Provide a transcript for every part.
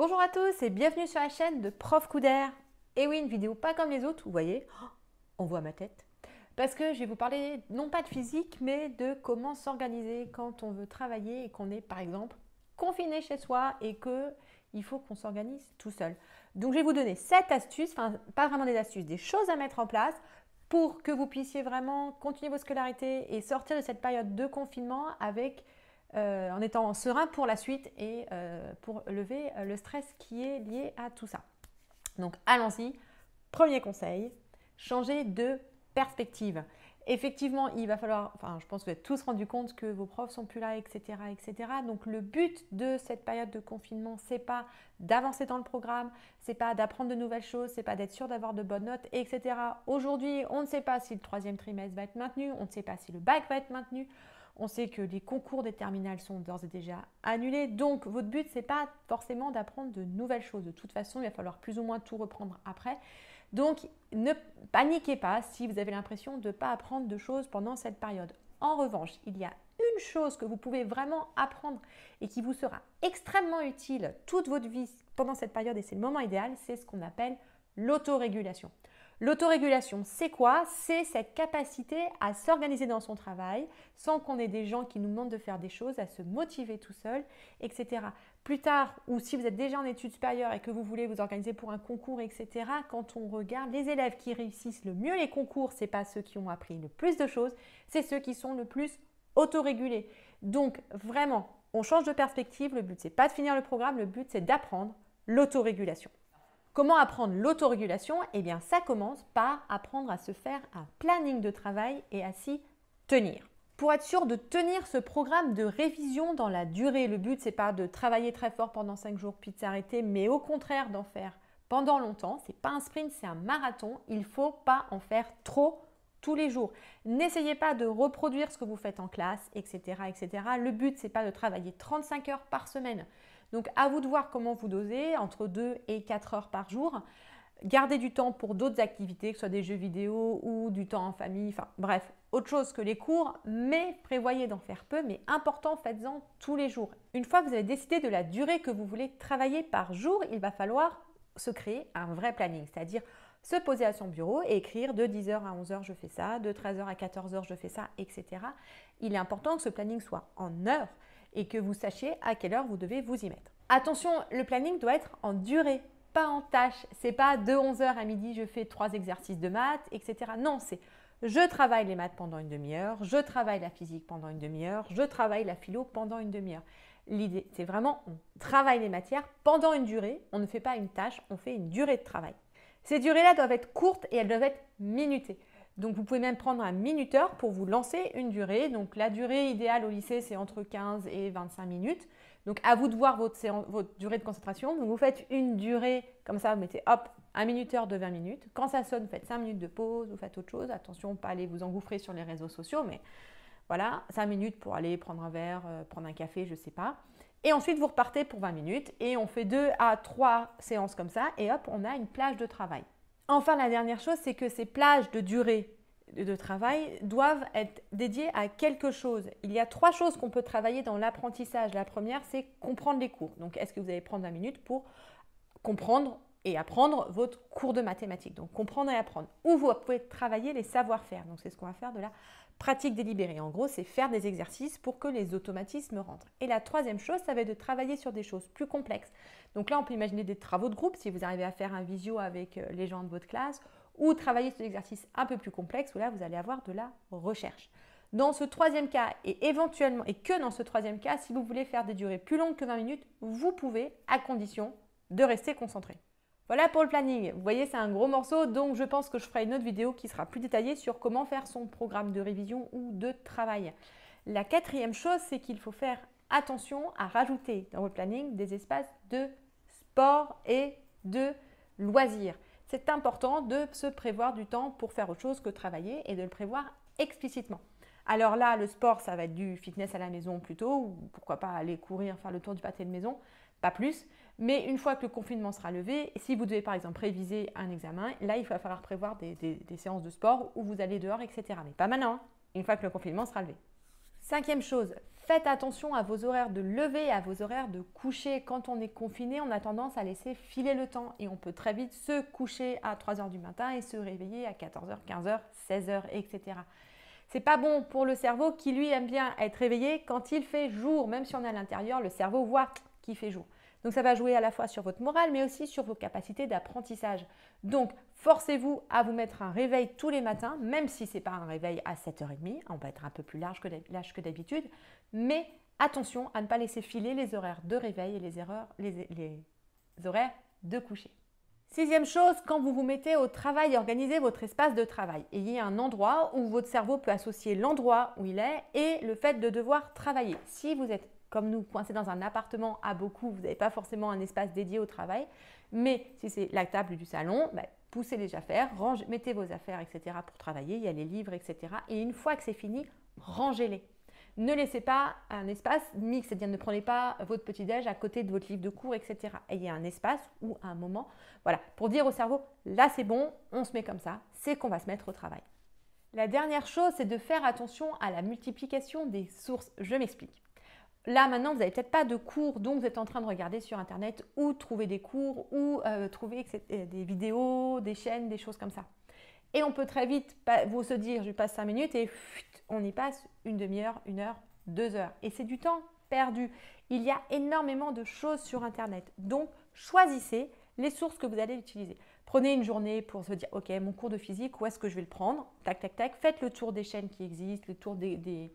Bonjour à tous et bienvenue sur la chaîne de Prof Coup d'air. Et oui, une vidéo pas comme les autres, vous voyez, on voit ma tête. Parce que je vais vous parler non pas de physique, mais de comment s'organiser quand on veut travailler et qu'on est par exemple confiné chez soi et qu'il faut qu'on s'organise tout seul. Donc je vais vous donner 7 astuces, enfin pas vraiment des astuces, des choses à mettre en place pour que vous puissiez vraiment continuer vos scolarités et sortir de cette période de confinement en étant serein pour la suite et pour lever le stress qui est lié à tout ça. Donc allons-y. Premier conseil, changer de perspective. Effectivement, il va falloir, je pense que vous êtes tous rendus compte que vos profs sont plus là, etc., etc. Donc le but de cette période de confinement, c'est pas d'avancer dans le programme, c'est pas d'apprendre de nouvelles choses, c'est pas d'être sûr d'avoir de bonnes notes, etc. Aujourd'hui, on ne sait pas si le troisième trimestre va être maintenu, on ne sait pas si le bac va être maintenu. On sait que les concours des terminales sont d'ores et déjà annulés. Donc, votre but, ce n'est pas forcément d'apprendre de nouvelles choses. De toute façon, il va falloir plus ou moins tout reprendre après. Donc, ne paniquez pas si vous avez l'impression de ne pas apprendre de choses pendant cette période. En revanche, il y a une chose que vous pouvez vraiment apprendre et qui vous sera extrêmement utile toute votre vie pendant cette période, et c'est le moment idéal, c'est ce qu'on appelle l'autorégulation. L'autorégulation, c'est quoi? C'est cette capacité à s'organiser dans son travail sans qu'on ait des gens qui nous demandent de faire des choses, à se motiver tout seul, etc. Plus tard, ou si vous êtes déjà en études supérieures et que vous voulez vous organiser pour un concours, etc., quand on regarde les élèves qui réussissent le mieux les concours, ce n'est pas ceux qui ont appris le plus de choses, c'est ceux qui sont le plus autorégulés. Donc vraiment, on change de perspective, le but c'est pas de finir le programme, le but c'est d'apprendre l'autorégulation. Comment apprendre l'autorégulation? Eh bien, ça commence par apprendre à se faire un planning de travail et à s'y tenir. Pour être sûr de tenir ce programme de révision dans la durée, le but, ce n'est pas de travailler très fort pendant 5 jours puis de s'arrêter, mais au contraire d'en faire pendant longtemps. Ce n'est pas un sprint, c'est un marathon. Il ne faut pas en faire trop tous les jours. N'essayez pas de reproduire ce que vous faites en classe, etc. etc. Le but, ce n'est pas de travailler 35 heures par semaine. Donc, à vous de voir comment vous dosez, entre 2 et 4 heures par jour. Gardez du temps pour d'autres activités, que ce soit des jeux vidéo ou du temps en famille, enfin bref, autre chose que les cours, mais prévoyez d'en faire peu, mais important, faites-en tous les jours. Une fois que vous avez décidé de la durée que vous voulez travailler par jour, il va falloir se créer un vrai planning, c'est-à-dire se poser à son bureau et écrire de 10h à 11h je fais ça, de 13h à 14h je fais ça, etc. Il est important que ce planning soit en heures et que vous sachiez à quelle heure vous devez vous y mettre. Attention, le planning doit être en durée, pas en tâches. C'est pas de 11h à midi, je fais 3 exercices de maths, etc. Non, c'est je travaille les maths pendant une demi-heure, je travaille la physique pendant une demi-heure, je travaille la philo pendant une demi-heure. L'idée, c'est vraiment on travaille les matières pendant une durée, on ne fait pas une tâche, on fait une durée de travail. Ces durées-là doivent être courtes et elles doivent être minutées. Donc, vous pouvez même prendre un minuteur pour vous lancer une durée. Donc, la durée idéale au lycée, c'est entre 15 et 25 minutes. Donc, à vous de voir votre durée de concentration. Donc, vous faites une durée, comme ça, vous mettez hop, un minuteur de 20 minutes. Quand ça sonne, vous faites 5 minutes de pause, vous faites autre chose. Attention, pas aller vous engouffrer sur les réseaux sociaux, mais voilà, 5 minutes pour aller prendre un verre, prendre un café, je ne sais pas. Et ensuite, vous repartez pour 20 minutes et on fait 2 à 3 séances comme ça et hop, on a une plage de travail. Enfin, la dernière chose, c'est que ces plages de durée de travail doivent être dédiées à quelque chose. Il y a 3 choses qu'on peut travailler dans l'apprentissage. La première, c'est comprendre les cours. Donc, est-ce que vous allez prendre 20 minutes pour comprendre et apprendre votre cours de mathématiques? Donc, comprendre et apprendre. Ou vous pouvez travailler les savoir-faire. Donc, c'est ce qu'on va faire de la pratique délibérée. En gros, c'est faire des exercices pour que les automatismes rentrent. Et la troisième chose, ça va être de travailler sur des choses plus complexes. Donc là, on peut imaginer des travaux de groupe si vous arrivez à faire un visio avec les gens de votre classe ou travailler sur des exercices un peu plus complexes où là, vous allez avoir de la recherche. Dans ce troisième cas et éventuellement, et que dans ce troisième cas, si vous voulez faire des durées plus longues que 20 minutes, vous pouvez à condition de rester concentré. Voilà pour le planning. Vous voyez, c'est un gros morceau, donc je pense que je ferai une autre vidéo qui sera plus détaillée sur comment faire son programme de révision ou de travail. La quatrième chose, c'est qu'il faut faire attention à rajouter dans votre planning des espaces de sport et de loisirs. C'est important de se prévoir du temps pour faire autre chose que travailler et de le prévoir explicitement. Alors là, le sport, ça va être du fitness à la maison plutôt, ou pourquoi pas aller courir, faire le tour du pâté de maison, pas plus. Mais une fois que le confinement sera levé, si vous devez par exemple réviser un examen, là, il va falloir prévoir des séances de sport où vous allez dehors, etc. Mais pas maintenant, une fois que le confinement sera levé. Cinquième chose, Faites attention à vos horaires de lever et à vos horaires de coucher. Quand on est confiné, on a tendance à laisser filer le temps et on peut très vite se coucher à 3 h du matin et se réveiller à 14 h, 15 h, 16 h, etc. C'est pas bon pour le cerveau qui lui aime bien être réveillé quand il fait jour. Même si on est à l'intérieur, le cerveau voit qu'il fait jour. Donc ça va jouer à la fois sur votre morale mais aussi sur vos capacités d'apprentissage. Donc forcez-vous à vous mettre un réveil tous les matins, même si ce n'est pas un réveil à 7h30, on va être un peu plus large que d'habitude, mais attention à ne pas laisser filer les horaires de réveil et les horaires de coucher. Sixième chose, quand vous vous mettez au travail, organisez votre espace de travail. Ayez un endroit où votre cerveau peut associer l'endroit où il est et le fait de devoir travailler. Si vous êtes comme nous, coincé dans un appartement à beaucoup, vous n'avez pas forcément un espace dédié au travail. Mais si c'est la table du salon, poussez les affaires, mettez vos affaires, etc. pour travailler. Il y a les livres, etc. Et une fois que c'est fini, rangez-les. Ne laissez pas un espace mixte, c'est-à-dire ne prenez pas votre petit-déj à côté de votre livre de cours, etc. Ayez un espace ou un moment, voilà, pour dire au cerveau, là c'est bon, on se met comme ça, c'est qu'on va se mettre au travail. La dernière chose, c'est de faire attention à la multiplication des sources. Je m'explique. Là, maintenant, vous n'avez peut-être pas de cours, donc vous êtes en train de regarder sur Internet ou trouver des cours ou trouver des vidéos, des chaînes, des choses comme ça. Et on peut très vite vous se dire, je passe 5 minutes et on y passe une demi-heure, 1 heure, 2 heures. Et c'est du temps perdu. Il y a énormément de choses sur Internet. Donc, choisissez les sources que vous allez utiliser. Prenez une journée pour se dire, ok, mon cours de physique, où est-ce que je vais le prendre? Tac, tac, tac. Faites le tour des chaînes qui existent, le tour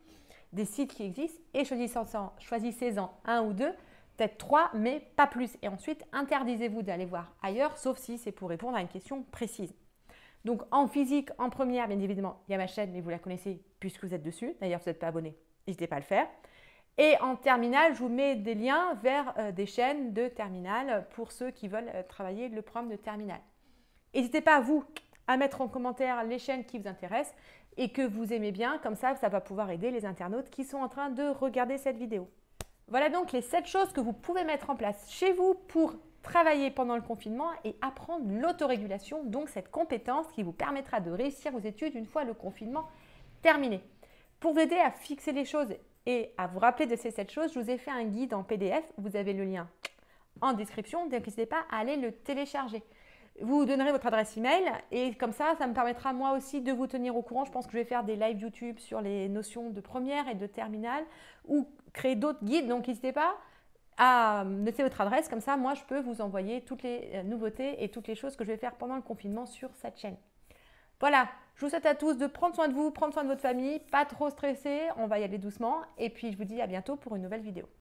des sites qui existent et choisissez-en 1 ou 2, peut-être 3, mais pas plus. Et ensuite, interdisez-vous d'aller voir ailleurs, sauf si c'est pour répondre à une question précise. Donc, en physique, en première, bien évidemment, il y a ma chaîne, mais vous la connaissez puisque vous êtes dessus. D'ailleurs, vous n'êtes pas abonné, n'hésitez pas à le faire. Et en terminale, je vous mets des liens vers des chaînes de terminale pour ceux qui veulent travailler le programme de terminale. N'hésitez pas, vous, à mettre en commentaire les chaînes qui vous intéressent et que vous aimez bien, comme ça va pouvoir aider les internautes qui sont en train de regarder cette vidéo. Voilà donc les 7 choses que vous pouvez mettre en place chez vous pour travailler pendant le confinement et apprendre l'autorégulation, donc cette compétence qui vous permettra de réussir vos études une fois le confinement terminé. Pour vous aider à fixer les choses et à vous rappeler de ces 7 choses, je vous ai fait un guide en PDF, vous avez le lien en description, donc n'hésitez pas à aller le télécharger. Vous donnerez votre adresse email et comme ça me permettra moi aussi de vous tenir au courant. Je pense que je vais faire des lives YouTube sur les notions de première et de terminale ou créer d'autres guides. Donc n'hésitez pas à noter votre adresse. Comme ça, moi, je peux vous envoyer toutes les nouveautés et toutes les choses que je vais faire pendant le confinement sur cette chaîne. Voilà, je vous souhaite à tous de prendre soin de vous, prendre soin de votre famille, pas trop stresser. On va y aller doucement et puis je vous dis à bientôt pour une nouvelle vidéo.